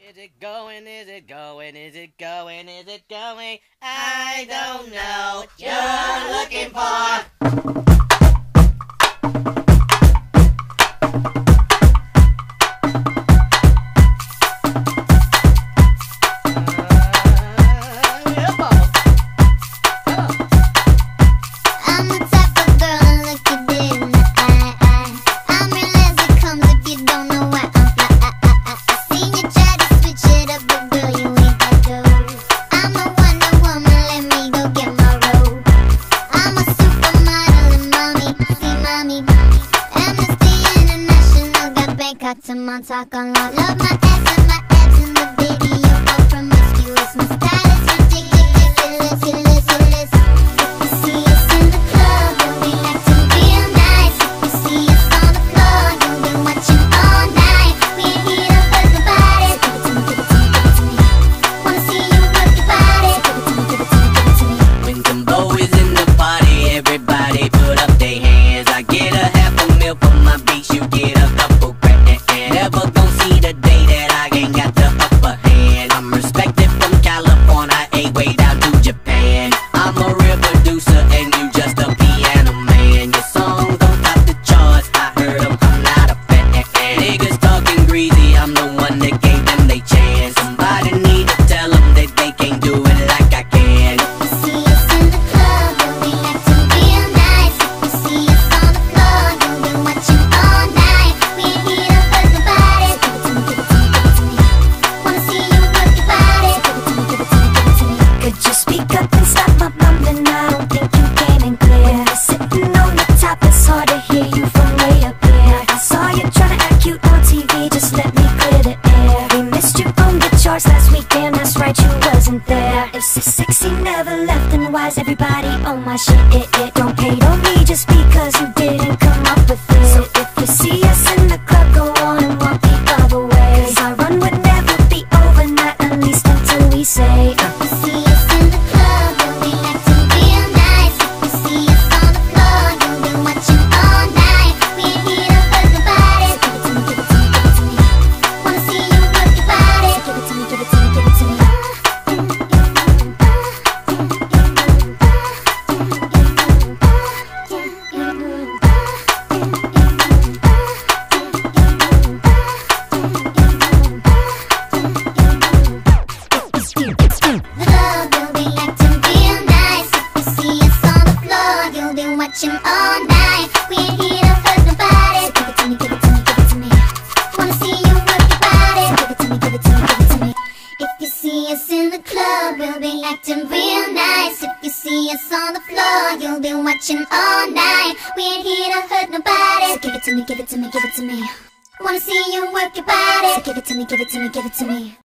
Is it going? Is it going? Is it going? Is it going? I don't know what you're looking for. Bangkok to Montauk on lock. Love my ass and my abs in the video. Oh, promiscuous. My style is ridiculous, ridiculous. If you see us in the club, you'll be acting real nice. If you see us on the floor, you'll be watching all night. We ain't here to hurt nobody. Give it to me, give it to me, give it to me. Wanna see you work your body. Give it to me, give it to me, give it to me. When Timbo is in the party, everybody put up their hands. I get a half a meal for my beats, you get a couple grand. Never gon' see the day that I ain't got the upper hand. I'm respected from California, I ain't way down to Japan. I'm a real producer and you just a piano man. Your songs don't top the charts, I heard them, I'm not a fan. Niggas talking greasy, I'm the one that gave them they chance. Somebody need to tell them that they can't do it like I can. If you see us in the club, you'll be acting real nice. If you see us on the floor, you'll be watching all night. We ain't here to hurt nobody. Give it to me, give it to me, give it to me. Wanna see you work your body. Give it to me, give it to me, give it to me. Could you speak up and stop my mumbling? I don't think you came in clear. When you're sitting on the top, it's hard to hear you from way up here. I saw you trying to act cute on TV, just let me clear the air. We missed you on the charts last weekend, that's right, you wasn't there. If so sexy never left, then why's everybody on my shit? Don't hate on me just because you didn't come up with it. So if you see us in the club, go on and walk the other way. 'Cause our run would never be over, not at least until we say If you see us in the club, you'll be acting real nice. If you see us on the floor, you'll be watching all night. We ain't here to hurt nobody. Give it to me, give it to me, give it to me. Wanna see you work your body. Give it to me, give it to me, give it to me. Watching all night, we ain't here to hurt nobody. So give it to me, give it to me, give it to me. Wanna see you work your body. Give it to me, give it to me, give it to me. If you see us in the club, we'll be acting real nice. If you see us on the floor, you'll be watching all night. We ain't here to hurt nobody. So give it to me, give it to me, give it to me. Wanna see you work your body. So give it to me, give it to me, give it to me.